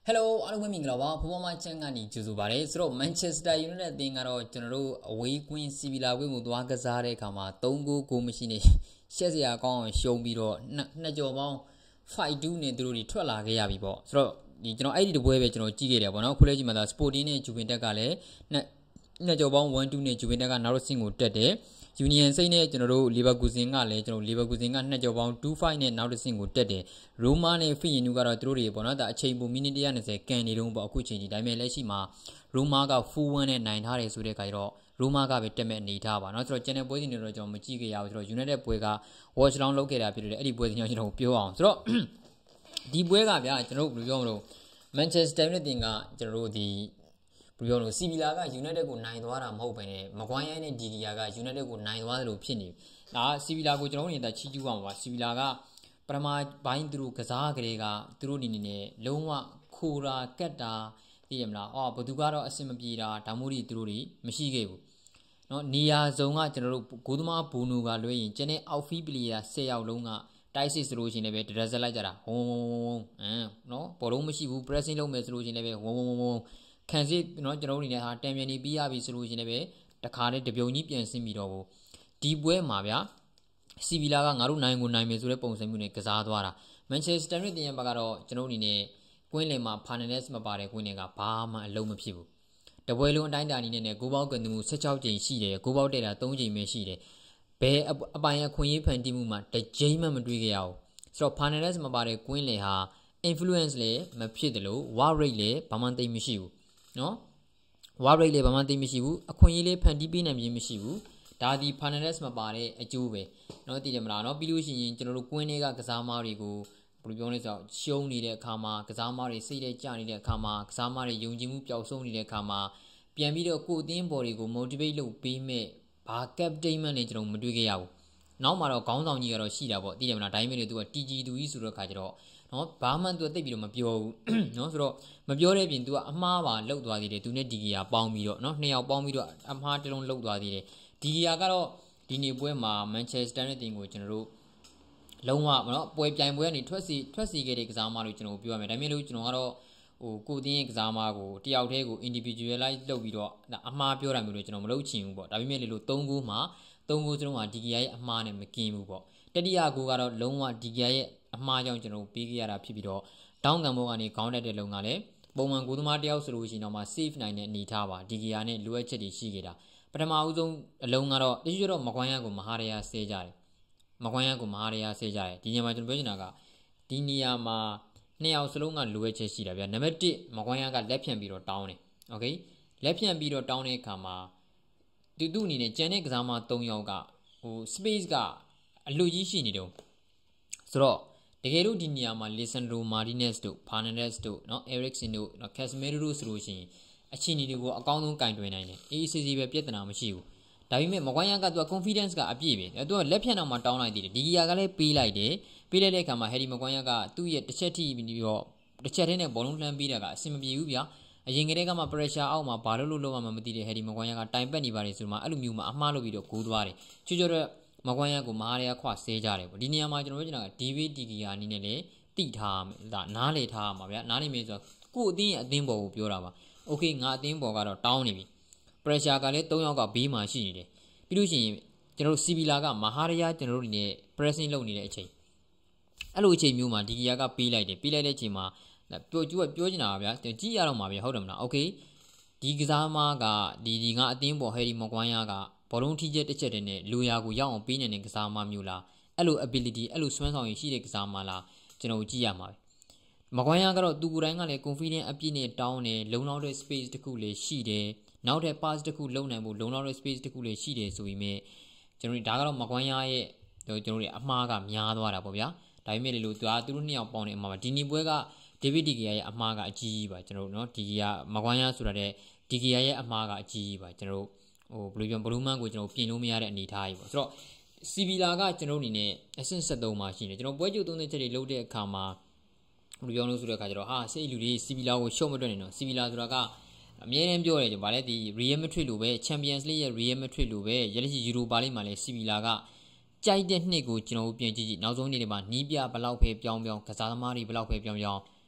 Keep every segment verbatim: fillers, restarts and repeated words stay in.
Hello အားလုံးပဲမင်္ဂလာပါဘုမမချမ်းကနေကြိုဆိုပါရစေဆိုတော့ Manchester United အသင်းကတော့ကျွန်တော်တို့အဝေးကွင်း စီဗီလာကွင်းကိုသွားကစားတဲ့အခါမှာသုံးဂိုးကိုမရှိနေရှက်စရာကောင်းအောင်ရှုံးပြီးတော့နှစ်ကြော်ပေါင်း five two နဲ့သူတို့တွေထွက်လာခဲ့ရပြီပေါ့ဆိုတော့ဒီကျွန်တော်အဲ့ဒီတပွဲပဲကျွန်တော်ကြည့်ခဲ့တယ်ပေါ့နော်ခုလေးကြည့်မှာဒါ Sporting နဲ့ Juventus ကလည်းနှစ်ကြော်ပေါင်း one two နဲ့ Juventus ကနောက်တစ်ဆင့်ကိုတက်တယ်Union စိတ်နဲ့ကျွန်တော်တို့ Leverkusen ကလည်းကျွန်တော် Leverkusen ကနှစ်ကြော်ပေါင်း two five နဲ့နောက်တစ်ဆင့်ကိုတက်တယ် Roma နဲ့ Fiorentina ကတော့သူတို့တွေပေါ့နော်ဒါအချိန်ပိုမိနစ်one twentyကန်နေတော့ပေါ့အခုချိန်ကြီးဒါပေမဲ့လက်ရှိမှာ Roma က four one နဲ့နိုင်ထားတယ်ဆိုတဲ့အခါကျတော့ Roma ကပဲတက်မဲ့အနေထားပါเนาะဆိုတော့ channel ပွဲစဉ်တွေတော့ကျွန်တော်မကြည့်ခဲ့ရဘူးဆိုတော့ United ပွဲက watch down လုပ်ခဲ့တာဖြစ်တယ်အဲ့ဒီပွဲစဉ်ကျွန်တော်ပြောအောင်ဆိုတော့ဒီပွဲကဗျာကျွန်တော်တို့ဘယ်လိုပြောမလို့ Manchester United ကကျွန်တော်တို့ဒီဘယ်လိုလဲစီဗီလာက United ကိုနိုင်သွားတာမဟုတ်ဘဲနဲ့မကွိုင်းရိုင်းနဲ့ဒီဂီယာက United ကိုနိုင်သွားတယ်လို့ဖြစ်နေဒါစီဗီလာကိုကျွန်တော်တို့နေတာချီးကျူးပါမှာပါစီဗီလာကပထမဘိုင်းသူတို့ကစားကလေးကသူတို့အနေနဲ့လုံးဝခိုးတာကတ်တာသိရမလားအော်ဘသူကတော့အဆင်မပြေတာဒါမှမဟုတ်သူတို့တွေမရှိခဲ့ဘူးเนาะနေရာစုံကကျွန်တော်တို့ဂိုးသမားဘူနူကလွှဲရင်ကျန်တဲ့ outfield player tenယောက်လုံးကတိုက်စစ်ဆိုလို့ရှိရင်လည်းပဲဒရက်ဆက်လိုက်ကြတာဝုံဝုံဝုံဝုံအမ်เนาะဘောလုံးမရှိဘူး pressing လုပ်မယ်ဆိုလို့ရှိရင်လည်းပဲဝုံဝုံဝုံခံစစ်เนาะကျွန်တော်တို့အနေနဲ့ဟာတံပြန်နေပြီးရပြီဆိုလို့ရှိရင်လည်းပဲတခါတည်းတပြုံကြီးပြန်ဆင်းပြီးတော့ဒီပွဲမှာဗျာစီဗီလာကငါတို့နိုင်ကိုနိုင်မယ်ဆိုတဲ့ပုံစံမျိုးနဲ့ကစားသွားတာမန်ချက်စတာယူနိုက်တက်ရဲ့ဘက်ကတော့ကျွန်တော်အနေနဲ့ကွင်းလင်မှာဖာနန်ဒက်စ်မပါတဲ့ကွင်းလင်ကဘာမှအလုံးမဖြစ်ဘူးတပွဲလုံးအတိုင်းအတာအနေနဲ့ဂိုးပေါက်ကန်မှုsixteenကြိမ်ရှိတယ်ဂိုးပေါက်တဲ့တာthreeကြိမ်ပဲရှိတယ်ဘယ်အပိုင်အခွင့်အရေးဖန်တီးမှုမှာတစ်ကြိမ်မှမတွေ့ခဲ့ရဘူးဆိုတော့ဖာနန်ဒက်စ်မပါတဲ့ကွင်းလင်ဟာ influence လည်းမဖြစ်တယ်လို့ war rate လည်းဘာမှသိမရှိဘူးเนาะwar rate လည်းဘာမှသိမရှိဘူးအခွင့်အရေးလေးဖန်တီးပေးနိုင်ခြင်းမရှိဘူးဒါဒီ Fernandes မပါတဲ့အကျိုးပဲเนาะသိတယ်မလားเนาะပြီးလို့ရှိရင်ကျွန်တော်တို့ကွင်းတွေကကစားမားတွေကိုဘယ်လိုပြောလဲဆိုတော့ရှုံးနေတဲ့အခါမှာကစားမားတွေစိတ်ထဲကျနေတဲ့အခါမှာကစားမားတွေယုံကြည်မှုပျောက်ဆုံးနေတဲ့အခါမှာပြန်ပြီးတော့ကိုယ်အသင်းဘော်တွေကို motivate လုပ်ပေးမဲ့ဘာ captain မှလည်းကျွန်တော်မတွေ့ခဲ့ရဘူးနောက်မှာတော့ခေါင်းဆောင်ကြီးကတော့ရှိတာပေါ့သိတယ်မလားဒါပေမဲ့သူက တီ ဂျီ သူကြီးဆိုတော့ခါကျတော့เนาะဘာမှသူသိပ်ပြီးတော့မပြောဘူးเนาะဆိုတော့မပြောတဲ့ပြင်သူကအမှားပါလှုပ်သွားသေးတယ်သူနဲ့ဒီဂီယာပေါင်းပြီးတော့เนาะနှစ်ယောက်ပေါင်းပြီးတော့အမှားတစ်လုံးလှုပ်သွားသေးတယ်ဒီဂီယာကတော့ဒီနေ့ပွဲမှာ Manchester United ကိုကျွန်တော်တို့လုံးဝเนาะပွဲပြိုင်ပွဲကနေထွက်စီထွက်စီခဲ့တဲ့ကစားသမားတွေကျွန်တော်ပြောရမယ်ဒါပေမဲ့လို့ကျွန်တော်ကတော့ဟိုကိုတင်းရဲ့ကစားသမားကိုတယောက်တည်းကို individualize လုပ်ပြီးတော့အမှားပြောတာမျိုးတွေကျွန်တော်မလုပ်ချင်ဘူးပေါ့ဒါပေမဲ့လေလို့threeဂိုးမှာthreeဂိုးစလုံးမှာဒီဂီယာရဲ့အမှားနဲ့မကင်းဘူးပေါ့တတိယဂိုးကတော့လုံးဝဒီဂီယာရဲ့အမှားကြောင့်ကျွန်တော်ပေးခဲ့ရတာဖြစ်ပြီးတော့တောင်းကံဘောကနေခေါင်းတက်တဲ့လုံကလည်းပုံမှန်ဂိုးသမားတယောက်ဆိုလို့ရှိရင်တော့မှ save နိုင်တဲ့အနေထားပါဒီဂီယာနဲ့လိုအပ်ချက်တွေရှိခဲ့တာပထမအဦးဆုံးအလုံးကတော့တချို့တော့မကွိုင်းရကိုမဟာရယာဆဲကြတယ်မကွိုင်းရကိုမဟာရယာဆဲကြတယ်ဒီညမှာကျွန်တော်ပြောချင်တာကဒီနေရာမှာနှစ်ယောက်စလုံးကလိုအပ်ချက်ရှိတာဗျာနံပါတ်oneမကွိုင်းရကလက်ဖြန့်ပြီးတော့တောင်းတယ်โอเคလက်ဖြန့်ပြီးတော့တောင်းတဲ့အခါမှာသူသူ့အနေနဲ့ကျန်တဲ့ကစားမthreeယောက်ကဟို space ကအလွတ်ကြီးရှိနေတော့ဆိုတော့တကယ်လို့ဒီနေရာမှာ Lisandro Martinez တို့ Fernandes တို့เนาะ Eriksen တို့เนาะ Casemiro တို့ဆိုလို့ရှိရင်အချင်းကြီးတွေကိုအကောင်းဆုံးကင်တွယ်နိုင်တယ်အေးအေးဆေးဆေးပဲပြဿနာမရှိဘူးဒါပေမဲ့မကွိုင်းရကသူက confidence ကအပြည့်ပဲသူကလက်ဖြတ်တော့မှတောင်းလိုက်သေးတယ်ဒီဂီယာကလည်းပေးလိုက်တယ်ပေးလိုက်တဲ့အခါမှာ Harry မကွိုင်းရကသူ့ရဲ့တစ်ချက်ထိပြီးတော့တစ်ချက်တည်းနဲ့ဘောလုံးလှမ်းပေးတာကအဆင်မပြေဘူးဗျာအရင်ကတည်းကမှ pressure အောက်မှာဘာလို့လို့လောက်မှမသိတဲ့ Harry မကွိုင်းရကတိုင်ပတ်နေပါတယ်ဆိုတော့အဲ့လိုမျိုးမှာအမှားလုပ်ပြီးတော့ဂိုးသွားတယ်ချွတ်ချွတ်တော့မကွိုင်းရကိုမဟာရယာခွဆဲကြတယ်ပေါ့ဒီနေရာမှာကျွန်တော်ပြောချင်တာက David De Gea အနေနဲ့လည်းတိထားဒါနားလေထားမှာဗျာနားနေမယ်ဆိုတော့ကို့အသင်းရဲ့အသင်းပေါ်ကိုပြောတာပါโอเคငါအသင်းပေါ်ကတော့တောင်းနေပြီ pressure ကလည်းthreeယောက်ကဘေးမှာရှိနေတယ်ပြီးလို့ရှိရင်ကျွန်တော်တို့စီဗီလာကမဟာရယာကျွန်တော်တို့နေ pressing လုပ်နေတဲ့အချိန်အဲ့လိုအချိန်မျိုးမှာဒီဂီယာကပေးလိုက်တယ်ပေးလိုက်တဲ့အချိန်မှာပြောကျူးကပြောချင်တာဗျာကြည့်ရတော့မှာဗျာဟုတ်တယ်မလားโอเคဒီကစားမားကဒီဒီငါအသင်းပေါ် Harry Maguire ကဘောလုံးထိချက်တစ်ချက်တည်းနဲ့လူရာကိုရောက်အောင်ပေးနေတဲ့ကစားမားမျိုးလားအဲ့လို ability အဲ့လိုစွမ်းဆောင်ရည်ရှိတဲ့ကစားမားလားကျွန်တော်ကြည့်ရမှာပဲမကွိုင်းရကတော့သူကိုယ်တိုင်ကလည်း confidence အပြည့်နဲ့တောင်းတယ်လုံလောက်တဲ့ space တစ်ခုလည်းရှိတယ်နောက်တဲ့ pass တစ်ခုလုံနိုင်ဖို့လုံလောက်တဲ့ space တစ်ခုလည်းရှိတယ်ဆိုပြီးမြဲကျွန်တော်ဒါကတော့မကွိုင်းရရဲ့ကျွန်တော်တို့အမှားကများသွားတာပေါ့ဗျာဒါပေမဲ့လေလို့သူကသူတို့နှစ်ယောက်ပေါင်းနေအမှားပါဒီနေ့ပွဲက David De Gea ရဲ့အမှားကအကြီးကြီးပါကျွန်တော်တို့เนาะဒီကမကွိုင်းရဆိုတာတဲ့ De Gea ရဲ့အမှားကအကြီးကြီးပါကျွန်တော်တို့ဟိုဘယ်လိုပြောဘလူးမန်ကိုကျွန်တော်ပြင်လို့မရတဲ့အနေအထားကြီးပေါ့ဆိုတော့စီဗီလာကကျွန်တော်အနေနဲ့အဆင့်seventeenမှာရှိနေကျွန်တော်ပွဲကြိုသုံးတဲ့ချက်တွေလုပ်တဲ့အခါမှာဘယ်လိုပြောလို့ဆိုတဲ့အခါကျတော့ဟာစိတ်လူတွေစီဗီလာကိုရှုံ့မတွက်နေတော့စီဗီလာဆိုတာကအမြဲတမ်းပြောတယ်ကျွန်တော်ဗာလဲဒီ Real Madrid လိုပဲ Champions League ရဲ့ Real Madrid လိုပဲရလက်ရှိ Europa League မှာလည်းစီဗီလာကကြိုက်တဲ့နှစ်ကိုကျွန်တော်တို့ပြင်ကြည့်ကြည့်နောက်ဆုံးနေ့တွေမှာနီးပြဘလောက်ပဲပြောင်းပြောင်းကစားသမားတွေဘလောက်ပဲပြောင်းပြောင်း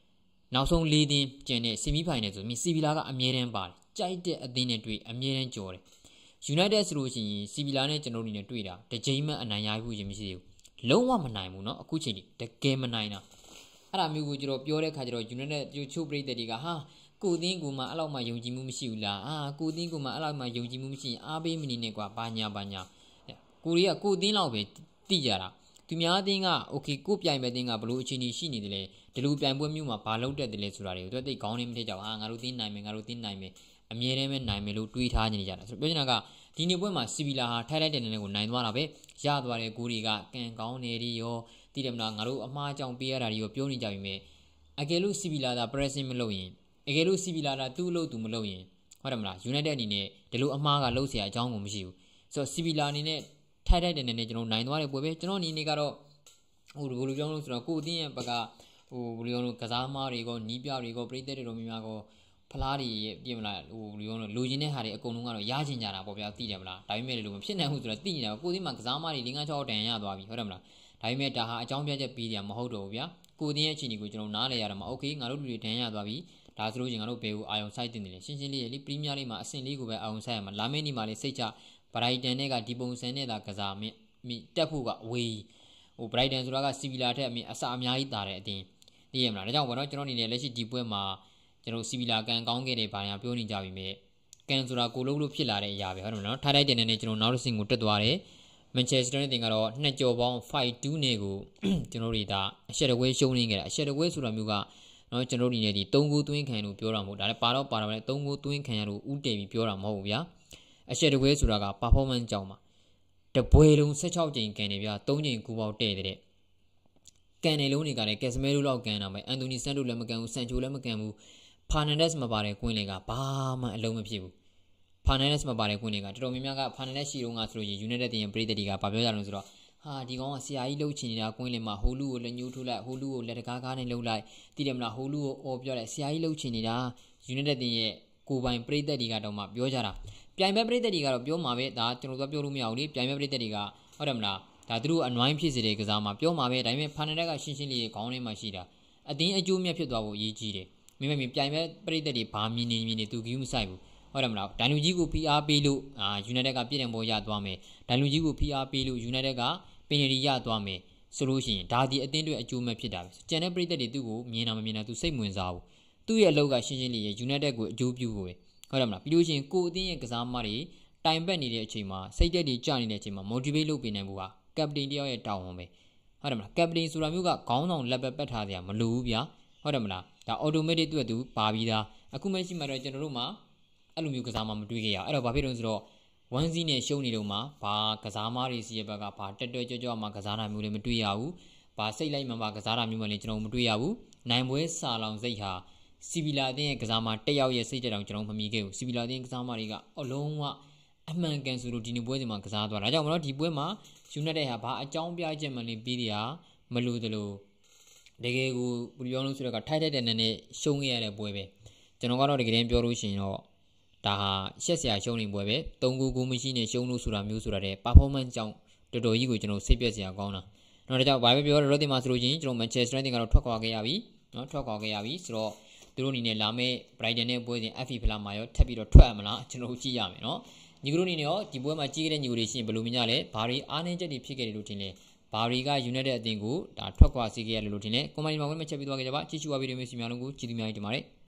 နောက်ဆုံး၄သင်းကျန်တဲ့ဆီမီဖိုင်နယ်ဆိုမြစီဗီလာကအမြဲတမ်းပါတယ်ကြိုက်တဲ့အသင်းနဲ့တွေ့အမြဲတမ်းကြော်တယ် United ဆိုလို့ရှိရင်ဆီဗီလာနဲ့ကျွန်တော်တို့နေနဲ့တွေ့တာတစ်ချိန်မှအနိုင်ရဘူးခြင်းမရှိသေးဘူးလုံးဝမနိုင်ဘူးเนาะအခုချိန်ဒီတကယ်မနိုင်တာအဲ့ဒါမျိုးကိုကျွန်တော်ပြောတဲ့ခါကျတော့ United ချို့ပရိသတ်တွေကဟာကိုသင်းကိုမှအဲ့လောက်မှယုံကြည်မှုမရှိဘူးလားအာကိုသင်းကိုမှအဲ့လောက်မှယုံကြည်မှုမရှိရင်အားပေးမနေနဲ့ကွာဘာညာဘာညာကိုရီးကကိုသင်းလောက်ပဲတိကြတာသူများအသင်းက okay ကိုပြိုင်မဲ့အသင်းကဘလို့အခြေအနေရှိနေတယ်လဲဒီလိုပြိုင်ပွဲမျိုးမှာဘာလုပ်တတ်တယ်လဲဆိုတာတွေကိုသူတိတ်ခေါင်းနေမထက်ကြဘူးဟာငါတို့သင်းနိုင်မယ်ငါတို့သင်းနိုင်မယ်အမြဲတမ်းပဲနိုင်မယ်လို့တွေးထားနေကြတာဆိုတော့ပြောချင်တာကဒီနေ့ပွဲမှာဆီဗီလာဟာထိုက်လိုက်တဲ့နေနဲ့ကိုနိုင်သွားတာပဲရသွားတဲ့ကိုရီကကန်ကောင်းနေရီရောသိတယ်မလားငါတို့အမှားကြောင့်ပေးရတာတွေရောပြောနေကြပြီမဲ့အကယ်လို့ဆီဗီလာသာ pressing မလုပ်ရင်အကယ်လို့ဆီဗီလာသာသူ့လို့သူမလုပ်ရင်ဟုတ်တယ်မလား United အနေနဲ့ဒီလိုအမှားကလုပ်เสียအကြောင်းကိုမရှိဘူးဆိုတော့ဆီဗီလာအနေနဲ့ထိုက်လိုက်တဲ့နေနဲ့ကျွန်တော်နိုင်သွားတဲ့ပွဲပဲကျွန်တော်အနေနဲ့ကတော့ဟိုဘယ်လိုပြောလို့ဆိုတော့ကိုအတင်းရဲ့ဘက်ကဟိုဘယ်လိုပြောလို့ကစားမားတွေကနီးပြတွေကပရိသတ်တွေတော်များများကဖလားတွေပြင်မလားဟိုဘယ်လိုပြောလို့လိုချင်တဲ့ဟာတွေအကုန်လုံးကတော့ရချင်ကြတာပေါ့ဗျာသိတယ်မလားဒါပေမဲ့လည်းလို့မဖြစ်နိုင်ဘူးဆိုတော့သိနေတာကိုတင်းမှာကစားမားတွေ၄၅၆တန်ရသွားပြီဟုတ်တယ်မလားဒါပေမဲ့ဒါဟာအကြောင်းပြချက်ပေးတယ်မဟုတ်တော့ဘူးဗျာကိုတင်းရဲ့အခြေအနေကိုကျွန်တော်နားလဲရတာမှာโอเคငါတို့လူတွေတန်ရသွားပြီဒါဆိုလို့ချင်းငါတို့ဘယ်ကိုအာယုံစိုက်တင်တယ်လဲရှင်းရှင်းလေးလေပရီးမီးယားလိမှာအဆင့်လေးကိုပဲအာယုံစိုက်ရမှာလာမယ့်နေ့မှာလေစိတ်ချဘရိုက်တန်နဲ့ကဒီပုံစံနဲ့သာကစားမင်းတက်ဖို့ကအဝေးဟိုဘရိုက်တန်ဆိုတာကဆီဗီလာထက်အမြင်အစအများကြီးတာတဲ့အတင်းသိရမလားဒါကြောင့်ဘောနော်ကျွန်တော်အနေနဲ့လက်ရှိဒီပွဲမှာကျွန်တော်ဆီဗီလာကန်ကောင်းခဲ့တဲ့ဘာညာပြောနေကြပြီမဲ့ကန်ဆိုတာကိုလုံးလို့ဖြစ်လာတဲ့အရာပဲဟုတ်တယ်မလားထားလိုက်တဲ့နေနဲ့ကျွန်တော်နောက်တစ်ဆင့်ကိုတက်သွားတယ်မန်ချက်စတာနဲ့တင်ကတော့နှစ်ကြော်ပေါင်း၅၂နဲ့ကိုကျွန်တော်တို့ဒါအရှက်တကွဲရှုံးနေခဲ့တာအရှက်တကွဲဆိုတာမျိုးကနော်ကျွန်တော်တို့အနေနဲ့ဒီ၃ဂိုးသွင်းခံလို့ပြောတာမဟုတ်ဒါလည်းပါတော့ပါတော့လည်း၃ဂိုးသွင်းခံရလို့ဥတည်ပြီးပြောတာမဟုတ်ဘူးဗျာအရှက်တကွဲဆိုတာက performance ကြောင့်ပါတပွဲလုံး၁၆ကြိမ်ကန်နေဗျာ၃ကြိမ်ကူပေါက်တဲ့တဲ့ကန်နေလုံးတွေကလည်းကက်စမဲလိုလောက်ကန်တာပဲအန်တိုနီဆန်တိုလည်းမကန်ဘူးဆန်ချိုလည်းမကန်ဘူးဖာနန်ဒက်စ်မပါတဲ့ကွင်းလေကဘာမှအလုံးမဖြစ်ဘူးဖာနန်ဒက်စ်မပါတဲ့ကွင်းလေကတော်တော်များများကဖာနန်ဒက်ရှိတော့ငါဆိုလို့ရင် United တင်ပရိသတ်တွေကဘာပြောကြလဲဆိုတော့ဟာဒီကောင်ကဆရာကြီးလှုပ်ချင်နေတာကွင်းလေမှာဟိုလူကိုလက်ညှိုးထိုးလိုက်ဟိုလူကိုလက်တကားကားနဲ့လှုပ်လိုက်သိတယ်မလားဟိုလူကိုအော်ပြောလိုက်ဆရာကြီးလှုပ်ချင်နေတာ United တင်ရဲ့ကိုပိုင်ပရိသတ်တွေကတော့မှပြောကြတာပြိုင်ပွဲပရိသတ်တွေကတော့ပြောမှာပဲဒါကျွန်တော်တို့ပြောလို့မရဘူးလေပြိုင်ပွဲပရိသတ်တွေကဟုတ်တယ်မလားဒါသူတို့အနွိုင်းဖြစ်စေတဲ့ကစားမှာပြောမှာပဲဒါပေမဲ့ဖာနန်ဒက်ကရှင်းရှင်းလေးခေါင်းထဲမှာရှိတာအတင်းအကျိုးမြတ်ဖြစ်သွားဖို့အရေးကြီးတယ်မိမမပြိုင်ပွဲပရိသတ်တွေဘာမြင်နေမြင်နေသူကယူမဆိုင်ဘူးဟုတ်တယ်မလားဒိုင်လူကြီးကို ပီ အာർ ပေးလို့အာ United ကပြည့်တယ်ပေါ်ရသွားမယ်ဒိုင်လူကြီးကို ပီ အာር ပေးလို့ United ကပင်နတီရသွားမယ်ဆိုလို့ရှိရင်ဒါဒီအတင်းတွေအကျိုးမဲ့ဖြစ်တာပဲကျန်တဲ့ပရိသတ်တွေသူ့ကိုမြင်တာမမြင်တာသူစိတ်ဝင်စားဘူးသူ့ရဲ့အလုပ်ကရှင်းရှင်းလေး United ကိုအကျိုးပြုဖို့ပဲဟုတ်တယ်မလားပြီးလို့ရှိရင်ကိုအတင်းရဲ့ကစားမတွေတိုင်ပတ်နေတဲ့အချိန်မှာစိတ်သက်တွေကြနေတဲ့အချိန်မှာ motivate လုပ်ပေးနိုင်ဖို့ဟာ captain တယောက်ရဲ့တာဝန်ပဲဟုတ်တယ်မလား captain ဆိုတာမျိုးကခေါင်းဆောင်လက်ပတ်ပတ်ထားကြမလိုဘူးဗျာဟုတ်တယ်မလားဒါ automatic သူ့အတူပါပြီးသားအခုမှရှိမှတော့ကျွန်တော်တို့မှာအဲ့လိုမျိုးကစားမှမတွေးခဲ့ရအဲ့တော့ဘာဖြစ်လို့လဲဆိုတော့one zeroနဲ့ရှုံးနေတော့မှဘာကစားမားတွေစီရဲ့ဘက်ကဘာတက်တွဲကြွကြွမှကစားတာမျိုးလည်းမတွေ့ရဘူးဘာစိတ်လိုက်မှမှကစားတာမျိုးမှလည်းကျွန်တော်မတွေ့ရဘူးနိုင်ပွဲစာလောင်စိတ်ဟာဆီဗီလာအသင်းရဲ့ကစားမားတက်ရောက်ရဲ့စိတ်ကြတောင်ကျွန်တော်မမြင်ခဲ့ဘူးဆီဗီလာအသင်းကစားမားတွေကအလုံးဝအမှန်ကန်ဆိုလို့ဒီနေ့ပွဲစဉ်မှာကစားသွားတာဒါကြောင့်မလို့ဒီပွဲမှာ United ဟာဘာအကြောင်းပြချက်မှလည်းပြီးရမလို့တလို့တကယ်ကိုဘယ်လိုပြောလို့ဆိုတော့ထိုက်ထိုက်တဲ့နဲ့နဲ့ရှုံးခဲ့ရတဲ့ပွဲပဲကျွန်တော်ကတော့တကယ်တမ်းပြောလို့ရှိရင်တော့ဒါဟာရှက်စရာရှုံးနေပွဲပဲ၃ဂိုးကိုမရှိနဲ့ရှုံးလို့ဆိုတာမျိုးဆိုတာတဲ့ performance ကြောင့်တော်တော်ကြီးကိုကျွန်တော်စိတ်ပြက်စရာကောင်းတာနော်ဒါကြောင့်ဘာပဲပြောရတော့ဒီမှာဆိုလို့ချင်းကျွန်တော် Manchester United ကတော့ထွက်ခွာခဲ့ရပြီနော်ထွက်ခွာခဲ့ရပြီဆိုတော့သူတို့အနေနဲ့လာမယ့် Brighton နဲ့ပွဲစဉ် F A ဖလားမှာရောထပ်ပြီးတော့ထွက်ရမလားကျွန်တော်ကြည့်ရမယ်နော်ညီကတို့အနေနဲ့ရောဒီပွဲမှာကြီးခဲ့တဲ့ညီကိုတွေရှိရင်ဘယ်လိုမြင်ကြလဲဘာတွေအားနည်းချက်တွေဖြစ်ခဲ့တယ်လို့ထင်လဲဘာတွေက United အသင်းကိုဒါထွက်ခွာစေခဲ့ရလို့ထင်လဲကွန်မန်ဒီမှာဝင်မချက်ပြီးသွားခဲ့ကြပါကြည့်ရှုပါဗီဒီယိုမျိုးစီများလုံးကိုကြည့်သူများကြီးတင်ပါတယ်